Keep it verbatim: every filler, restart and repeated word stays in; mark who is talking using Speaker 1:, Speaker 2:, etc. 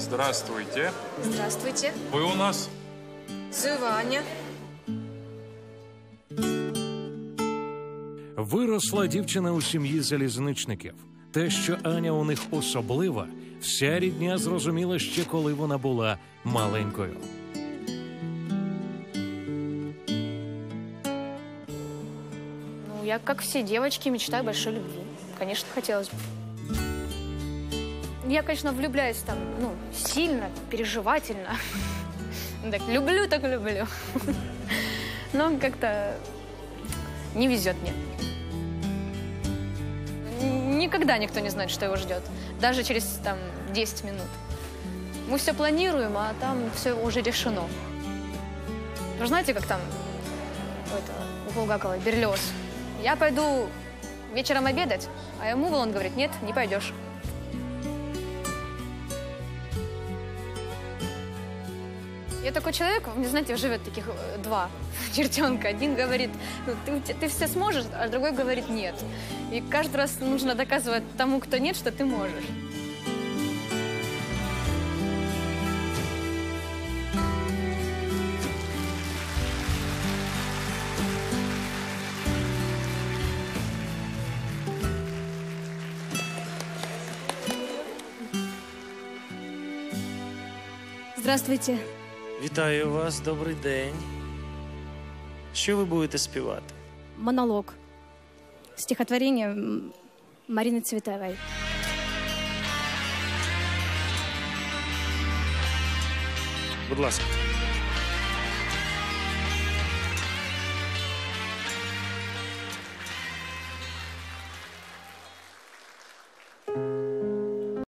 Speaker 1: Здравствуйте.
Speaker 2: Здравствуйте.
Speaker 1: Вы у нас?
Speaker 2: Зова Аня.
Speaker 3: Виросла дівчина у сім'ї залізничників. Те, що Аня у них особлива, вся рідня зрозуміла ще коли вона була маленькою.
Speaker 2: Ну, я, как все девочки, мечтаю о большой любви. Конечно, хотелось бы. Я, конечно, влюбляюсь там, ну, сильно, переживательно. Так, люблю, так люблю. Но как-то не везет мне. Никогда никто не знает, что его ждет. Даже через, там, десять минут. Мы все планируем, а там все уже решено. Вы знаете, как там это, у Булгакова Берлиоз? Я пойду вечером обедать, а ему он говорит, нет, не пойдешь. Я такой человек, вы знаете, живет таких два чертенка. Один говорит, ну, ты, ты все сможешь, а другой говорит нет. И каждый раз нужно доказывать тому, кто нет, что ты можешь.
Speaker 4: Здравствуйте.
Speaker 5: Вітаю вас, добрий день. Що ви будете співати?
Speaker 4: Монолог. Стихотворение Марины Цветаевой.
Speaker 5: Будь ласка.